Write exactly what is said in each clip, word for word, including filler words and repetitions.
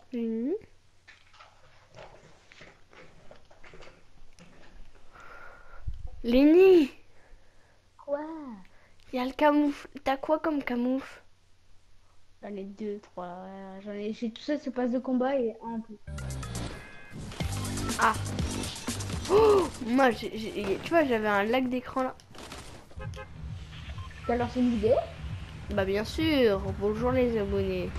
Lenny. Lenny, Quoi? il y a le camoufle. T'as quoi comme camoufle? J'en ai deux, trois. euh, J'en ai, j'ai tout ça, c'est passe de combat et un en plus. Ah. Oh, moi, j'ai, j'ai- tu vois, j'avais un lag d'écran là. T'as lancé une vidéo? Bah bien sûr. Bonjour les abonnés.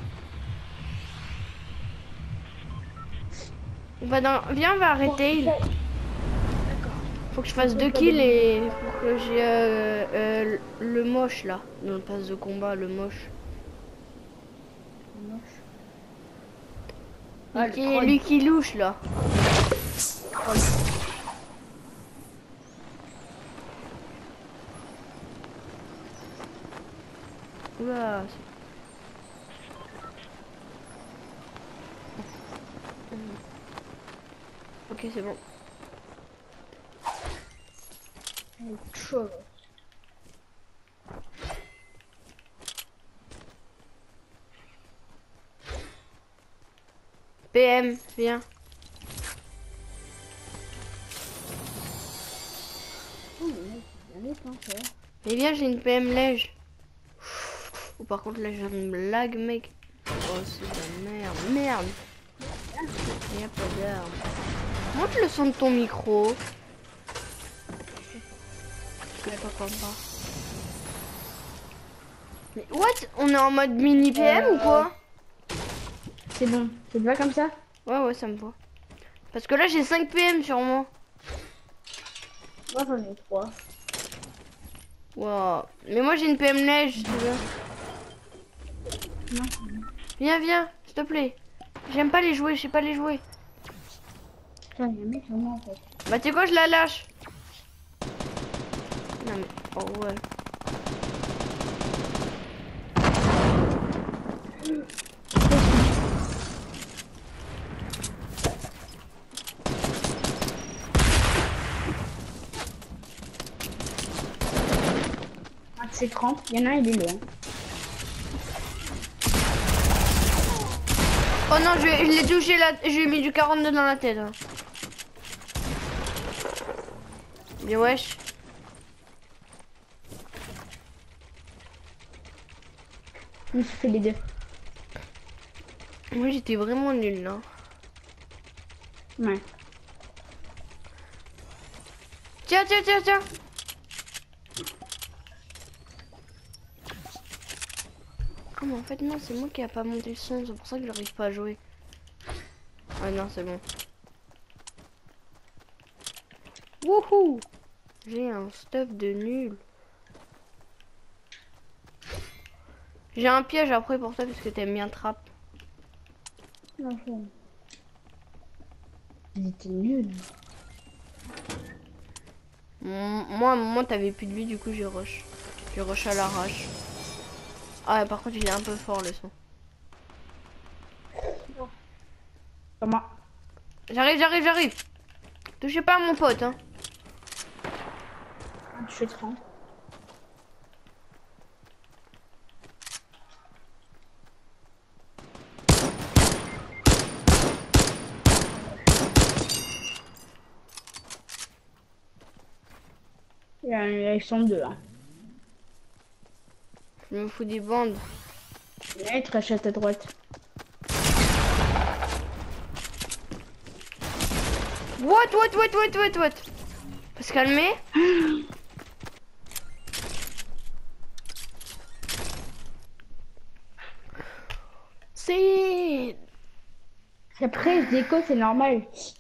On va dans... Viens, on va Bon, arrêter. ça- D'accord. Faut que je Ça fasse pose deux pas de kills vidéo. et pour que j'ai euh, euh, le moche là. Dans le pass de combat, le moche. Moche. Lui Ah, le qui, troll. lui qui louche là. Troll. Oula. c'est- Ok, c'est bon. Le troll. P M, viens. Oh, mais mec, c'est bien vite, hein, ça va. Mais viens, j'ai une P M lège. Oh, par contre, là, je me lag, mec. Oh, c'est de la merde. Merde. Il n'y a pas d'arme. Monte le son de ton micro. Que je t'entends pas. Mais what? On est en mode mini P M ou Euh, quoi? c'est bon. C'est pas comme ça? Ouais, ouais, ça me va. Parce que là, j'ai cinq P M sur moi. Moi, j'en ai trois. Wow. Mais moi, j'ai une P M lège, si tu veux. Non. Viens, viens, s'il te plaît. J'aime pas les jouer, je sais pas les jouer. Putain, il y a un mec sur moi, en fait. Bah, tu sais quoi, je la lâche. Non, mais. Oh, ouais. Un de ces trente. Il y en a un, il est loin. Oh non, je, je l'ai touché là, je lui ai mis du quarante-deux dans la tête. Hein. Mais wesh. Je me suis fait les deux. Moi j'étais vraiment nul là. Ouais. Tiens, tiens, tiens, tiens. Ah mais en fait non, c'est moi qui a pas monté le son, c'est pour ça que j'arrive pas à jouer. Ah non, c'est bon. Wouhou. J'ai un stuff de nul. J'ai un piège après pour toi parce que t'aimes bien trap. Non, il était nul. Moi, à un moment, t'avais plus de vie, du coup, j'ai rush. J'ai rush à l'arrache. Ah, par contre, il est un peu fort le son. Comment? J'arrive, j'arrive, j'arrive. Touchez pas à mon pote, hein. Je fais trente. Ils sont deux. Hein. Je me fous des bandes. Là, il te rachète à droite. What, what, what, what, what, what. Faut se calmer. C'est... Après, je déco, c'est normal.